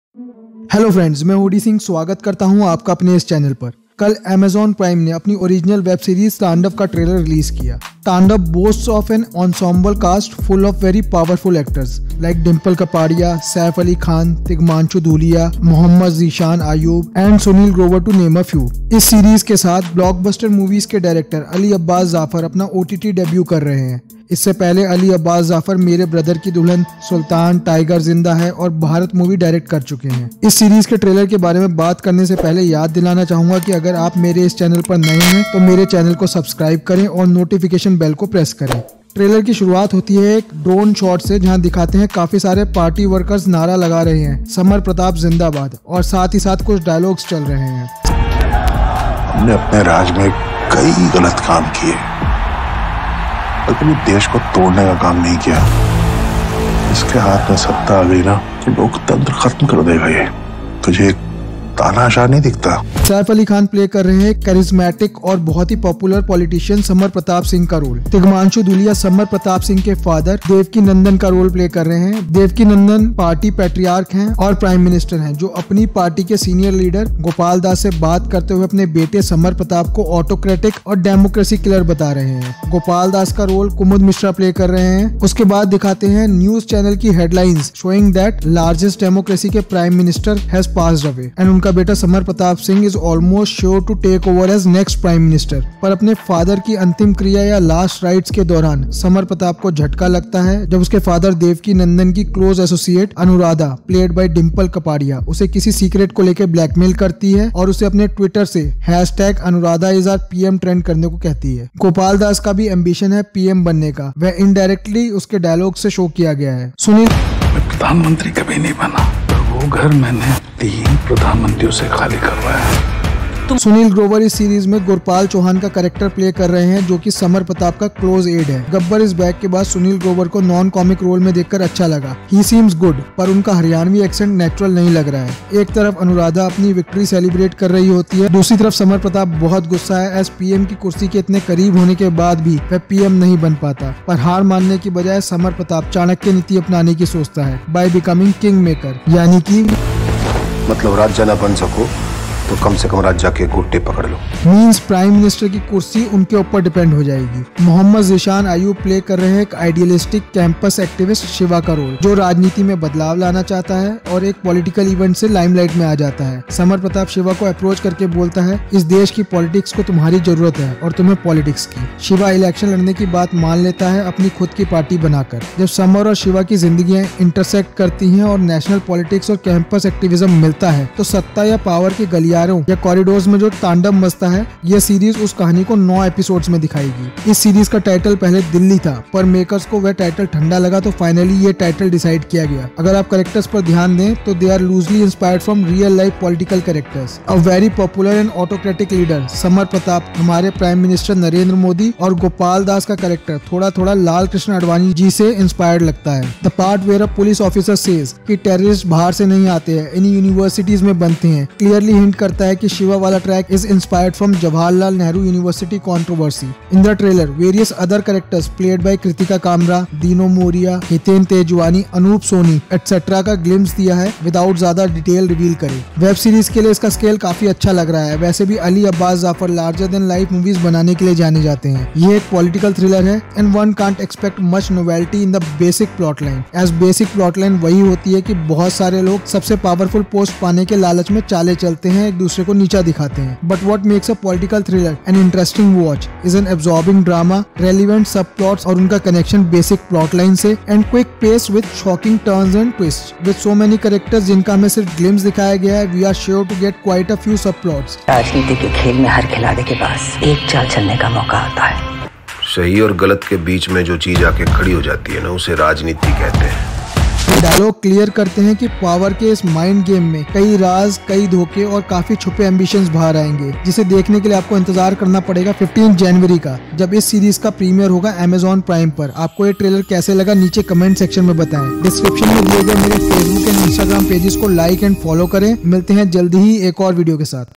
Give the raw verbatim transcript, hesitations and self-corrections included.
Hello friends, मैं OD Singh स्वागत करता हूं आपका अपने इस चैनल पर। कल Amazon प्राइम ने अपनी ओरिजिनल वेब सीरीज तांडव का ट्रेलर रिलीज किया। Tandav boasts of an ensemble cast full of very powerful actors like Dimple Kapadia, Saif Ali Khan, Tigmanshu Dhulia, Mohammed Zeeshan Ayyub and Sunil Grover to name a few. इस सीरीज के साथ ब्लॉकबस्टर मूवीज के डायरेक्टर अली अब्बास जाफर अपना ओटीटी डेब्यू कर रहे हैं। इससे पहले अली अब्बास जाफर मेरे ब्रदर की दुल्हन, सुल्तान, टाइगर जिंदा है और भारत मूवी डायरेक्ट कर चुके हैं। इस सीरीज के ट्रेलर के बारे में बात करने से पहले याद दिलाना चाहूंगा कि अगर आप मेरे इस चैनल पर नए हैं तो मेरे चैनल को सब्सक्राइब करें और नोटिफिकेशन बेल को प्रेस करें। ट्रेलर की शुरुआत होती है एक ड्रोन शॉट से, जहां दिखाते हैं काफी सारे पार्टी वर्कर्स नारा लगा रहे हैं, समर प्रताप जिंदाबाद, और साथ ही साथ कुछ डायलॉग्स चल रहे हैं। हमने अपने राज में कई गलत काम किए, कभी देश को तोड़ने का काम नहीं किया। इसके हाथ में सत्ता आ गई ना तो लोकतंत्र खत्म कर देगा। ये तुझे तानाशाह नहीं दिखता? सैफ अली खान प्ले कर रहे हैं करिश्मेटिक और बहुत ही पॉपुलर पॉलिटिशियन समर प्रताप सिंह का रोल। तिग्मांशु धूलिया समर प्रताप सिंह के फादर देवकी नंदन का रोल प्ले कर रहे हैं। देवकी नंदन पार्टी पैट्रियार्क हैं और प्राइम मिनिस्टर हैं, जो अपनी पार्टी के सीनियर लीडर गोपाल दास से बात करते हुए अपने बेटे समर प्रताप को ऑटोक्रेटिक और डेमोक्रेसी किलर बता रहे हैं। गोपाल दास का रोल कुमुद मिश्रा प्ले कर रहे हैं। उसके बाद दिखाते हैं न्यूज चैनल की headlines showing that largest democracy के prime minister has passed away and उनका बेटा Samar Pratap Singh is almost sure to take over as next prime minister. पर अपने फादर की अंतिम क्रिया या लास्ट राइट्स के दौरान समर प्रताप को झटका लगता है जब उसके फादर देवकी नंदन की close associate Anuradha played by Dimple Kapadia उसे किसी सीक्रेट को लेकर ब्लैकमेल करती है और उसे अपने ट्विटर से hashtag Anuradha is our PM trend करने को कहती है। गोपाल दास का भी एम्बिशन है पीएम बनने का, वह इनडायरेक्टली उसके डायलॉग से शो किया गया है। सुनील, प्रधानमंत्री कभी नहीं बना, वो घर मैंने तीन प्रधानमंत्रियों से खाली करवाया। सुनील ग्रोवर इस सीरीज में गुरपाल चौहान का कैरेक्टर प्ले कर रहे हैं, जो कि समर प्रताप का क्लोज एड है। गब्बर इज बैक के बाद सुनील ग्रोवर को नॉन कॉमिक रोल में देखकर अच्छा लगा। ही सीम्स गुड, पर उनका हरियाणवी एक्सेंट नेचुरल नहीं लग रहा है। एक तरफ अनुराधा अपनी विक्ट्री सेलिब्रेट कर रही होती है, दूसरी तरफ समर प्रताप बहुत गुस्सा है एज पीएम की कुर्सी के इतने करीब होने के बाद भी वह पीएम नहीं बन पाता। पर हार मानने की बजाय समर प्रताप चाणक्य नीति अपनाने की सोचता है बाय बिकमिंग किंग मेकर, यानी कि मतलब राज्य न बन सको तो कम से कम राज्य के गोटे पकड़ लो। मींस प्राइम मिनिस्टर की कुर्सी उनके ऊपर डिपेंड हो जाएगी। मोहम्मद जीशान आयूब प्ले कर रहे हैं एक आइडियलिस्टिक कैंपस एक्टिविस्ट शिवा का रोल, जो राजनीति में बदलाव लाना चाहता है और एक पॉलिटिकल इवेंट से लाइमलाइट में आ जाता है। समर प्रताप शिवा को अप्रोच करके बोलता है, इस देश की पॉलिटिक्स को तुम्हारी जरूरत है और तुम्हें पॉलिटिक्स की। शिवा इलेक्शन लड़ने की बात मान लेता है अपनी खुद की पार्टी बनाकर। जब समर और शिवा की जिंदगियां इंटरसेक्ट करती हैं और नेशनल पॉलिटिक्स और कैंपस एक्टिविज्म मिलता है, तो सत्ता या पावर की गलियारों या कॉरिडोर्स में जो तांडव मचता है, यह सीरीज उस कहानी को नौ एपिसोड्स में दिखाएगी। इस सीरीज का टाइटल पहले दिल्ली था, पर मेकर्स को वह टाइटल ठंडा लगा तो फाइनली ये टाइटल डिसाइड किया गया। अगर आप कैरेक्टर्स पर ध्यान दें तो they are loosely inspired from real life political characters. A very popular and autocratic leader Samar Pratap हमारे प्राइम मिनिस्टर नरेंद्र मोदी और गोपाल दास का कैरेक्टर थोड़ा थोड़ा लाल कृष्ण आडवाणी जी से इंस्पायर्ड लगता है। The part where a police officer says कि टेररिस्ट बाहर से नहीं आते हैं, इन यूनिवर्सिटीज में बनते हैं, क्लियरली हिंट करता है कि शिवा वाला track is inspired from Jawaharlal Nehru university controversy. In the trailer various other characters played by Kritika Kamra, Dino Morea, Hiten Tejwani, Anup Soni etcetera का ग्लिम्स दिया है विदाउट ज्यादा डिटेल रिवील करे। वेब सीरीज के लिए इसका स्केल काफी अच्छा लग रहा है। वैसे भी Ali Abbas Zafar larger than life movies बनाने के लिए जाने जाते हैं। ये एक पॉलिटिकल थ्रिलर है and one can't expect much novelty in the basic plot line, as basic plot line वही होती है कि बहुत सारे लोग सबसे पावरफुल पोस्ट पाने के लालच में चाले चलते हैं, एक दूसरे को नीचा दिखाते हैं। But what makes a political thriller an interesting watch is an absorbing drama, relevant subplots और उनका connection basic plot line से, and quick pace with shocking turns and twists. With so many characters जिनका हमें सिर्फ glimpse दिखाया गया है, we are sure to get quite a few subplots. राजनीति के खेल में हर खिलाड़ी के पास एक चाल चलने का मौका आता है। सही और गलत के बीच में जो चीज आके खड़ी हो जाती है ना, उसे राजनीति कहते हैं। डायलॉग क्लियर करते हैं कि पावर के इस माइंड गेम में कई राज, कई धोखे और काफी छुपे एम्बिशंस बाहर आएंगे, जिसे देखने के लिए आपको इंतजार करना पड़ेगा पंद्रह जनवरी का, जब इस सीरीज का प्रीमियर होगा Amazon प्राइम पर। आपको ये ट्रेलर कैसे लगा नीचे कमेंट सेक्शन में बताएं। डिस्क्रिप्शन में दिए गए मेरे फेसबुक एंड इंस्टाग्राम पेजेस को लाइक एंड फॉलो करें। मिलते हैं जल्दी ही एक और वीडियो के साथ।